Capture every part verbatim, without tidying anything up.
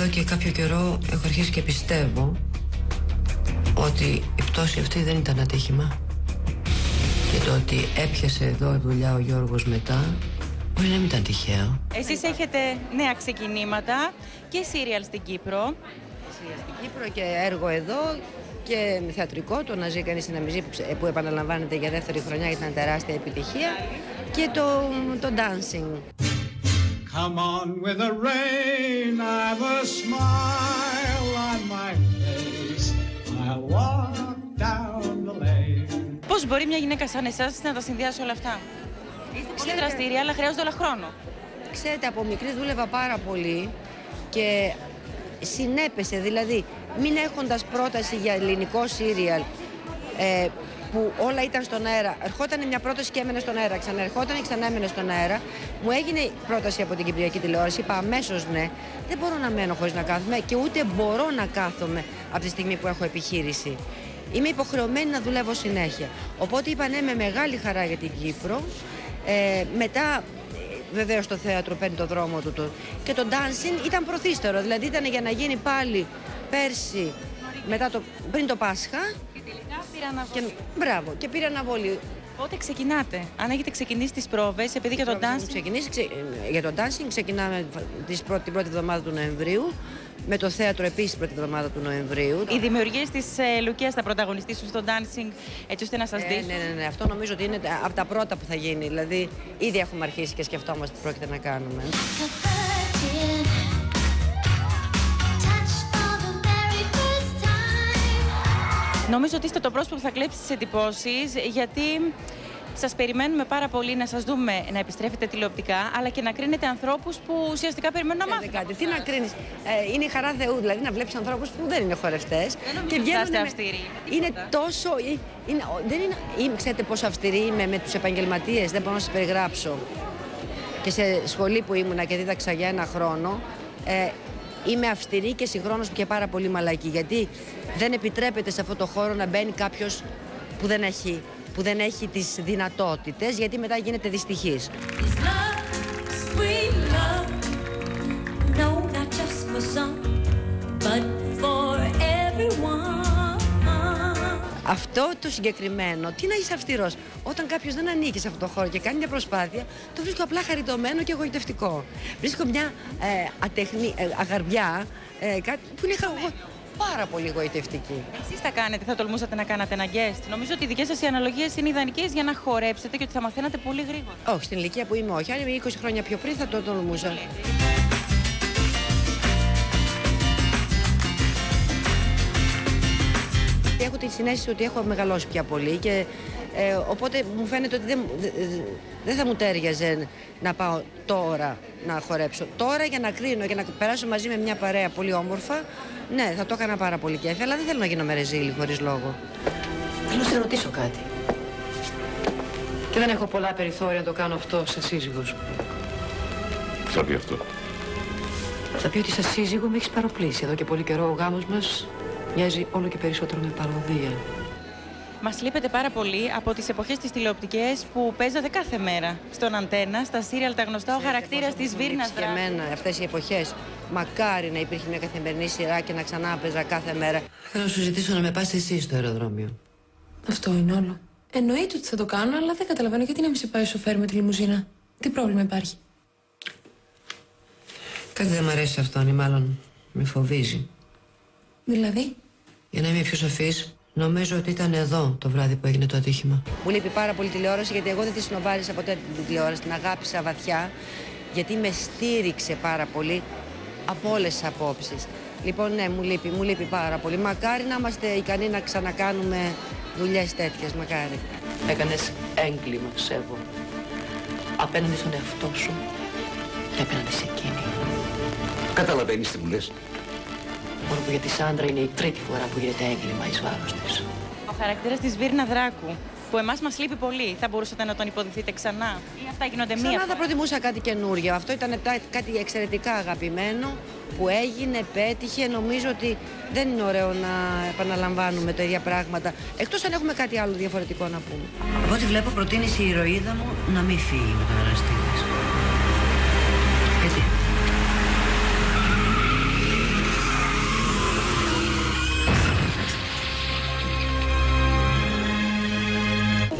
Εδώ και κάποιο καιρό έχω αρχίσει και πιστεύω ότι η πτώση αυτή δεν ήταν ατύχημα και το ότι έπιασε εδώ δουλειά ο Γιώργος μετά μπορεί να μην ήταν τυχαίο. Εσείς έχετε νέα ξεκινήματα και σύριαλ στην Κύπρο. Στην Κύπρο και έργο εδώ και θεατρικό, το «Να ζει κανείς στην Αμυζή» που, που επαναλαμβάνεται για δεύτερη χρονιά, ήταν τεράστια επιτυχία, και το, το dancing. Come on with the rain, I've a smile on my face, I'll walk down the lane. Πώς μπορεί μια γυναίκα σαν εσάς να τα συνδυάσει όλα αυτά? Είστε πολύ δραστήρια, αλλά χρειάζονται όλα χρόνο. Ξέρετε, από μικρή δούλευα πάρα πολύ και συνέπεσε, δηλαδή μην έχοντας πρόταση για ελληνικό σύριαλ ε, που όλα ήταν στον αέρα, ερχόταν μια πρόταση και έμενε στον αέρα, ξαναερχόταν και ξανά έμενε στον αέρα, μου έγινε πρόταση από την Κυπριακή Τηλεόραση, είπα αμέσως ναι, δεν μπορώ να μένω χωρίς να κάθομαι και ούτε μπορώ να κάθομαι από τη στιγμή που έχω επιχείρηση. Είμαι υποχρεωμένη να δουλεύω συνέχεια. Οπότε είπα ναι με μεγάλη χαρά για την Κύπρο. Ε, μετά βεβαίως το θέατρο παίρνει το δρόμο του το, και το dancing ήταν προθύστερο, δηλαδή ήταν για να γίνει πάλι πέρσι μετά το, πριν το Πάσχα και τελικά πήρα αναβολή. Και, μπράβο, και πήρα αναβολή. Πότε ξεκινάτε? Αν έχετε ξεκινήσει τις πρόβες, επειδή για το dancing... Ξεκινήσει, ξε, για το dancing ξεκινάμε τις πρώτη, την πρώτη εβδομάδα του Νοεμβρίου, με το θέατρο επίσης την πρώτη εβδομάδα του Νοεμβρίου. Οι δημιουργίες της ε, Λουκίας θα πρωταγωνιστήσουν στο dancing έτσι ώστε να σας δείξουν. Ε, ναι, ναι, ναι, αυτό νομίζω ότι είναι από τα πρώτα που θα γίνει, δηλαδή ήδη έχουμε αρχίσει και σκεφτόμαστε τι πρόκειται να κάνουμε. Νομίζω ότι είστε το πρόσωπο που θα κλέψει τις εντυπώσεις, γιατί σας περιμένουμε πάρα πολύ να σας δούμε να επιστρέφετε τηλεοπτικά, αλλά και να κρίνετε ανθρώπους που ουσιαστικά περιμένουν να μάθουν. Κάτι. Τι να κρίνεις, ε, είναι η χαρά Θεού, δηλαδή να βλέπεις ανθρώπους που δεν είναι χορευτές. Δεν νομίζω ότι είστε αυστηροί. Είναι τόσο. Είναι, δεν είναι, είναι, ξέρετε πόσο αυστηρή είμαι με τους επαγγελματίες, δεν μπορώ να σας περιγράψω. Και σε σχολή που ήμουνα και δίδαξα για ένα χρόνο, ε, είμαι αυστηρή και συγχρόνως και πάρα πολύ μαλακή. Γιατί δεν επιτρέπεται σε αυτό το χώρο να μπαίνει κάποιος που δεν έχει, που δεν έχει τις δυνατότητες, γιατί μετά γίνεται δυστυχής. Αυτό το συγκεκριμένο, τι να είσαι αυστηρός, όταν κάποιος δεν ανήκει σε αυτό το χώρο και κάνει μια προσπάθεια, το βρίσκω απλά χαριτωμένο και εγωιτευτικό. Βρίσκω μια ε, ατεχνή, ε, αγαρμπιά ε, κάτι που είναι χα... πάρα πολύ εγωιτευτική. Εσείς θα κάνετε, θα τολμούσατε να κάνατε ένα guest? Νομίζω ότι οι δικές σας οι αναλογίες είναι ιδανικές για να χορέψετε και ότι θα μαθαίνατε πολύ γρήγορα. Όχι, στην ηλικία που είμαι όχι. Αν είμαι είκοσι χρόνια πιο πριν θα το τολμούσα. Έχω τη συνέστηση ότι έχω μεγαλώσει πια πολύ και ε, οπότε μου φαίνεται ότι δεν, δεν θα μου τέριαζε να πάω τώρα να χορέψω. Τώρα για να κρίνω και να περάσω μαζί με μια παρέα πολύ όμορφα, ναι, θα το έκανα πάρα πολύ κέφι, αλλά δεν θέλω να γίνω με ρεζίλη χωρίς λόγο. Θέλω να σε ρωτήσω κάτι. Και δεν έχω πολλά περιθώρια να το κάνω αυτό σαν σύζυγος. Θα πει αυτό? Θα πει ότι σαν σύζυγο με έχεις παροπλήσει. Εδώ και πολύ καιρό ο γάμος μας μοιάζει όλο και περισσότερο με παροδία. Μας λείπετε πάρα πολύ από τις εποχές της τηλεοπτικές που παίζατε κάθε μέρα στον Αντένα, στα σύριαλ τα γνωστά, ο χαρακτήρας της Βύρνας Δράκου. Και εμένα αυτές οι εποχές, μακάρι να υπήρχε μια καθημερινή σειρά και να ξανά παίζα κάθε μέρα. Θέλω να σου ζητήσω να με πας εσύ στο αεροδρόμιο. Αυτό είναι όλο. Εννοείται ότι θα το κάνω, αλλά δεν καταλαβαίνω γιατί να μην σε πάει ο σοφέρ με τη λιμουζίνα. Τι πρόβλημα υπάρχει? Κάτι δεν μ' αρέσει αυτό, ή μάλλον με φοβίζει. Δηλαδή? Για να είμαι πιο σοφής, νομίζω ότι ήταν εδώ το βράδυ που έγινε το ατύχημα. Μου λείπει πάρα πολύ τηλεόραση, γιατί εγώ δεν τη συνοβάρισα ποτέ την τηλεόραση. Την αγάπησα βαθιά, γιατί με στήριξε πάρα πολύ από όλες τις απόψεις. Λοιπόν, ναι, μου λείπει, μου λείπει πάρα πολύ. Μακάρι να είμαστε ικανοί να ξανακάνουμε δουλειές τέτοιες, μακάρι. Έκανες έγκλημα, ψεύω. Απέναντι στον εαυτό σου και απέναντι σε εκείνη. Καταλαβαίνεις τι μου λες? Μόνο που για τη Σάντρα είναι η τρίτη φορά που γίνεται έγκλημα εις βάρος της. Ο χαρακτήρας της Βύρνα Δράκου, που εμάς μας λείπει πολύ, θα μπορούσατε να τον υποδηθείτε ξανά? Ή αυτά γίνονται μία? Ξανά θα προτιμούσα κάτι καινούριο. Αυτό ήταν κάτι εξαιρετικά αγαπημένο που έγινε, πέτυχε. Νομίζω ότι δεν είναι ωραίο να επαναλαμβάνουμε τα ίδια πράγματα. Εκτός αν έχουμε κάτι άλλο διαφορετικό να πούμε. Από ό,τι βλέπω, προτείνεις η ηρωίδα μου να μην φύγει με τον Αναστήτη. Γιατί?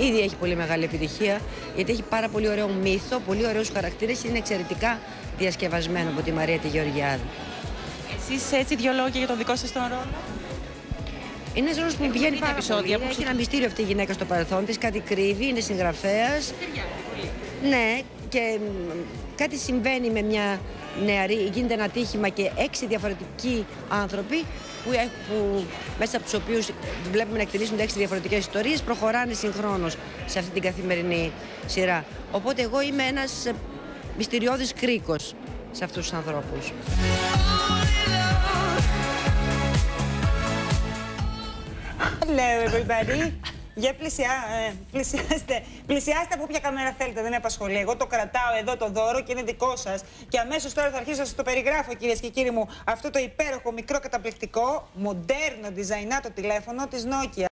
ήδη έχει πολύ μεγάλη επιτυχία, γιατί έχει πάρα πολύ ωραίο μύθο, πολύ ωραίους χαρακτήρες, είναι εξαιρετικά διασκευασμένο από τη Μαρία τη Γεωργιάδη. Εσείς έτσι δύο λόγια για τον δικό σας τον ρόλο? Είναι ένας ρόλος που μου πηγαίνει πάρα πολύ. Έχει ένα μυστήριο αυτή η γυναίκα στο παρελθόν της, κάτι κρύβει, είναι συγγραφέας. Ναι, και κάτι συμβαίνει με μια νεαρή, γίνεται ένα ατύχημα και έξι διαφορετικοί άνθρωποι που, που, μέσα από τους οποίους βλέπουμε να εκτελήσουν έξι διαφορετικές ιστορίες, προχωράνε συγχρόνως σε αυτή την καθημερινή σειρά. Οπότε εγώ είμαι ένας μυστηριώδης κρίκος σε αυτούς τους ανθρώπους. Hello everybody. Για πλησιά, ε, πλησιάστε, πλησιάστε από όποια καμέρα θέλετε, δεν με απασχολεί. Εγώ το κρατάω εδώ το δώρο και είναι δικό σας. Και αμέσως τώρα θα αρχίσω να σας το περιγράφω, κυρίες και κύριοι μου, αυτό το υπέροχο, μικρό, καταπληκτικό, μοντέρνο, design τηλέφωνο της Nokia.